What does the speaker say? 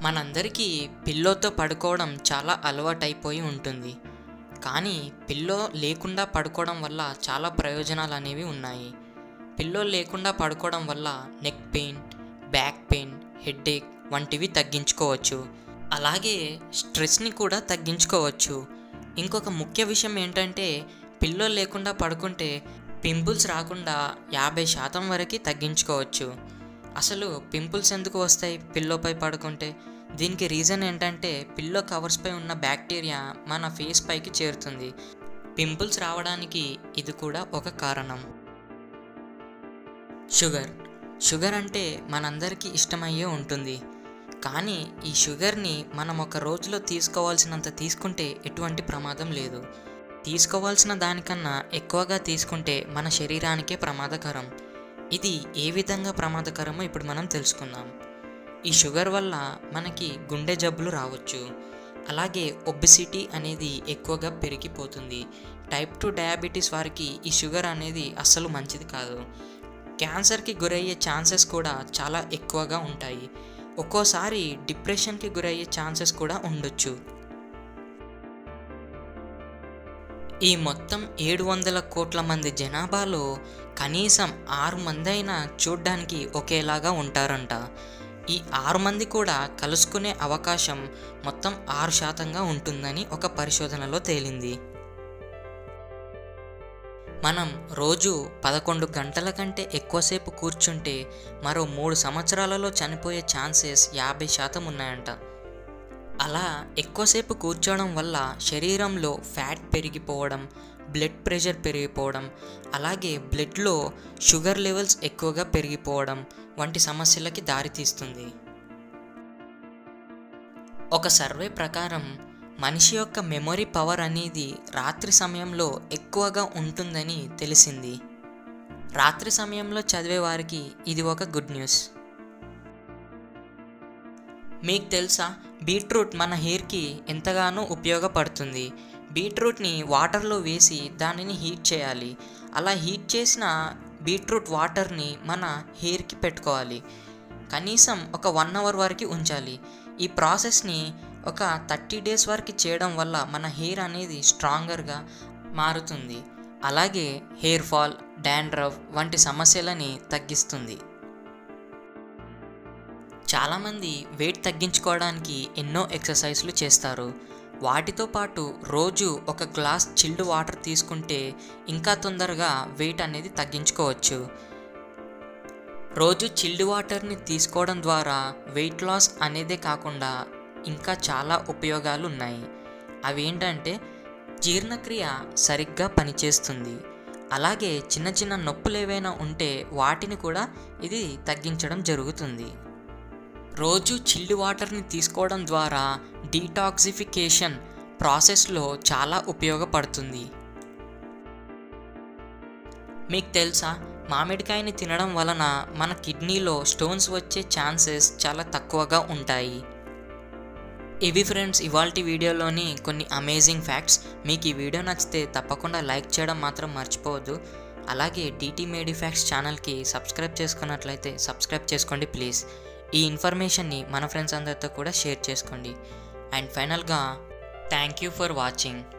మనందరికీ పిల్లోతో పడుకోవడం చాలా అలవాటైపోయి ఉంటుంది. కానీ పిల్లో లేకుండా పడుకోవడం వల్ల చాలా ప్రయోజనాలు అనేవి ఉన్నాయి. పిల్లో లేకుండా పడుకోవడం వల్ల neck pain, back pain, headache వంటివి తగ్గించుకోవచ్చు. అలాగే స్ట్రెస్ని కూడా తగ్గించుకోవచ్చు. ఇంకొక ముఖ్య విషయం ఏంటంటే పిల్లో లేకుండా పడుకుంటే పింపుల్స్ రాకుండా 50% వరకు తగ్గించుకోవచ్చు. అసలు పింపుల్స్ ఎందుకు వస్తాయి పిల్లోపై పడుకుంటే? దీనికి రీజన్ ఏంటంటే పిల్లో కవర్స్పై ఉన్న బ్యాక్టీరియా మన ఫేస్ పైకి చేరుతుంది. పింపుల్స్ రావడానికి ఇది కూడా ఒక కారణం. షుగర్ అంటే మనందరికీ ఇష్టమయ్యే ఉంటుంది. కానీ ఈ షుగర్ని మనం ఒక రోజులో తీసుకోవాల్సినంత తీసుకుంటే ఎటువంటి ప్రమాదం లేదు. తీసుకోవాల్సిన దానికన్నా ఎక్కువగా తీసుకుంటే మన శరీరానికే ప్రమాదకరం. ఇది ఏ విధంగా ప్రమాదకరమో ఇప్పుడు మనం తెలుసుకుందాం. ఈ షుగర్ వల్ల మనకి గుండె జబ్బులు రావచ్చు. అలాగే ఒబెసిటీ అనేది ఎక్కువగా పెరిగిపోతుంది. టైప్ 2 డయాబెటీస్ వారికి ఈ షుగర్ అనేది అస్సలు మంచిది కాదు. క్యాన్సర్కి గురయ్యే ఛాన్సెస్ కూడా చాలా ఎక్కువగా ఉంటాయి. ఒక్కోసారి డిప్రెషన్కి గురయ్యే ఛాన్సెస్ కూడా ఉండొచ్చు. ఈ మొత్తం 700 కోట్ల మంది జనాభాలో కనీసం 6 మంది అయినా చూడ్డానికి ఒకేలాగా ఉంటారంట. ఈ 6 మంది కూడా కలుసుకునే అవకాశం మొత్తం 6% ఉంటుందని ఒక పరిశోధనలో తేలింది. మనం రోజు 11 గంటల కంటే ఎక్కువసేపు కూర్చుంటే మరో 3 సంవత్సరాలలో చనిపోయే ఛాన్సెస్ 50% ఉన్నాయంట. అలా ఎక్కువసేపు కూర్చోవడం వల్ల శరీరంలో ఫ్యాట్ పెరిగిపోవడం, బ్లడ్ ప్రెషర్ పెరిగిపోవడం, అలాగే బ్లడ్లో షుగర్ లెవెల్స్ ఎక్కువగా పెరిగిపోవడం వంటి సమస్యలకి దారితీస్తుంది. ఒక సర్వే ప్రకారం మనిషి యొక్క మెమొరీ పవర్ అనేది రాత్రి సమయంలో ఎక్కువగా ఉంటుందని తెలిసింది. రాత్రి సమయంలో చదివే వారికి ఇది ఒక గుడ్ న్యూస్. మీకు తెలుసా, బీట్రూట్ మన హెయిర్కి ఎంతగానో ఉపయోగపడుతుంది. బీట్రూట్ని వాటర్లో వేసి దానిని హీట్ చేయాలి. అలా హీట్ చేసిన బీట్రూట్ వాటర్ని మన హెయిర్కి పెట్టుకోవాలి. కనీసం ఒక 1 అవర్ వరకు ఉంచాలి. ఈ ప్రాసెస్ని ఒక 30 డేస్ వరకు చేయడం వల్ల మన హెయిర్ అనేది స్ట్రాంగర్గా మారుతుంది. అలాగే హెయిర్ ఫాల్, డాండ్రఫ్ వంటి సమస్యలని తగ్గిస్తుంది. చాలామంది వెయిట్ తగ్గించుకోవడానికి ఎన్నో ఎక్సర్సైజ్లు చేస్తారు. వాటితో పాటు రోజు ఒక గ్లాస్ చిల్డ్ వాటర్ తీసుకుంటే ఇంకా తొందరగా వెయిట్ అనేది తగ్గించుకోవచ్చు. రోజు చిల్డ్ వాటర్ని తీసుకోవడం ద్వారా వెయిట్ లాస్ అనేదే కాకుండా ఇంకా చాలా ఉపయోగాలు ఉన్నాయి. అవి ఏంటంటే జీర్ణక్రియ సరిగ్గా పనిచేస్తుంది. అలాగే చిన్న చిన్న నొప్పులు ఏవైనా ఉంటే వాటిని కూడా ఇది తగ్గించడం జరుగుతుంది. రోజు చిల్డ్ వాటర్ని తీసుకోవడం ద్వారా డీటాక్సిఫికేషన్ ప్రాసెస్లో చాలా ఉపయోగపడుతుంది. మీకు తెలుసా, మామిడికాయని తినడం వలన మన కిడ్నీలో స్టోన్స్ వచ్చే ఛాన్సెస్ చాలా తక్కువగా ఉంటాయి. ఇవి ఫ్రెండ్స్ ఇవాల్టి వీడియోలోని కొన్ని అమేజింగ్ ఫ్యాక్ట్స్. మీకు ఈ వీడియో నచ్చితే తప్పకుండా లైక్ చేయడం మాత్రం మర్చిపోవద్దు. అలాగే డిటి మేడి ఫ్యాక్ట్స్ ఛానల్కి సబ్స్క్రైబ్ చేసుకున్నట్లయితే సబ్స్క్రైబ్ చేసుకోండి ప్లీజ్. ఈ ఇన్ఫర్మేషన్ని మన ఫ్రెండ్స్ అందరితో కూడా షేర్ చేసుకోండి. అండ్ ఫైనల్గా థ్యాంక్ యూ ఫర్ వాచింగ్.